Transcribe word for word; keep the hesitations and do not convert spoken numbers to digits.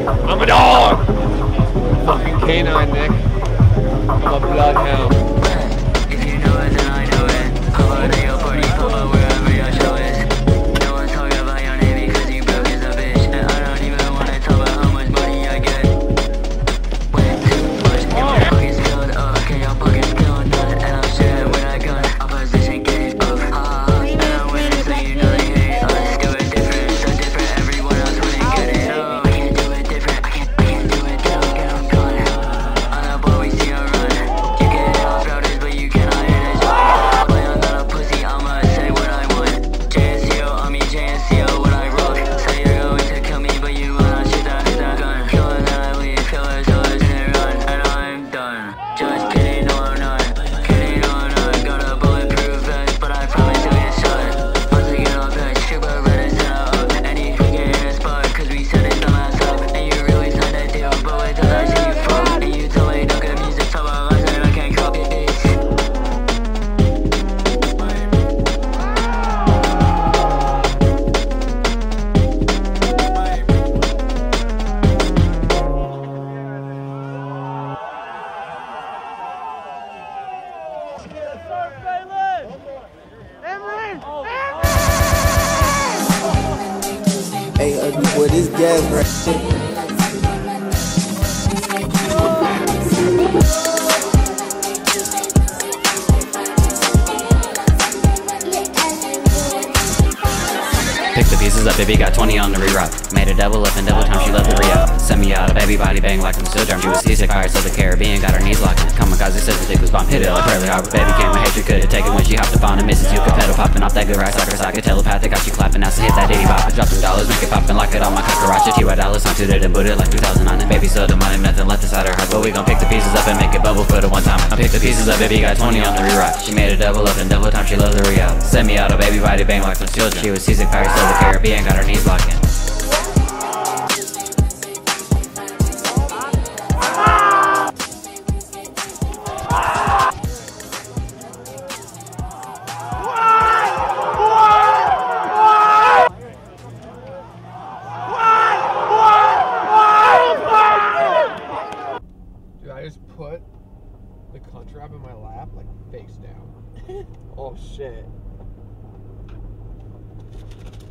I'm a dog! Fucking canine, Nick. I'm a bloodhound. If you know it, then I know it. Pop out at your party, pop out wherever your show is. No one's talking about your name because you broke as a bitch. And I don't even want to talk about how much money I get. Way too much, get my pockets filled up. Can your pockets fill none? And I'm shooting with a gun. Opposition gauge up. Ha ha. And I'm winning, so you know they hate us. Do it different, so different. Everyone else wouldn't get it. No, I can't do it different. I can't, I can't do it. They don't get them gone. On the boy, we see 'em run. You get off routers, but you cannot hit a joint. Play on not a pussy, I'ma say what I want. J S C O on me, J S C O what I rock. Say you're going to kill me, but you wanna shoot that, hit that gun. Killing that I leave, killers, killers, and run. And I'm done. Just kidding, no I'm not. Kidding, no I'm not. Got a bulletproof vest, but I promise to get shot. Once I get off that, super red and set up. And you can get in a spot, cause we set it dumbass up. And you really signed that deal, but wait till I see you fall. And you tell me no good music, talk about lies and I can't copy this. Hey, ugly boy, this gas right. Pick the pieces up, baby, got twenty on the re-rock. Made a double up and double time, she loved the re-up. Sent me out, a baby body bang like I'm still drunk. She was seasick, Pirates of the Caribbean, got her knees locked in. Kamikaze says the dick was bomb, hit it like Pearly Harbor. Baby came, my hatred could've taken when she hopped up on a missus You could pedal popping off that good ride, sucker socket, telepathic, got you clapping. Now so hit that ditty bop, drop some dollars, make it poppin', lock it on my cockroach. T Y dollars, on to it and put it like two thousand on it. Baby so the money, nothing left inside her heart, but we gon' pick the pieces up and make it bubble for the one time. I pick the pieces up, baby, got twenty on the re-rock. She made a double up and double time, she loves the re-up. Sent me out, a baby body bang like some children. She was seasick, Pirates of the Caribbean, got her knees locked in. Dude, I just put the cunt trap in my lap, like face down. Oh shit.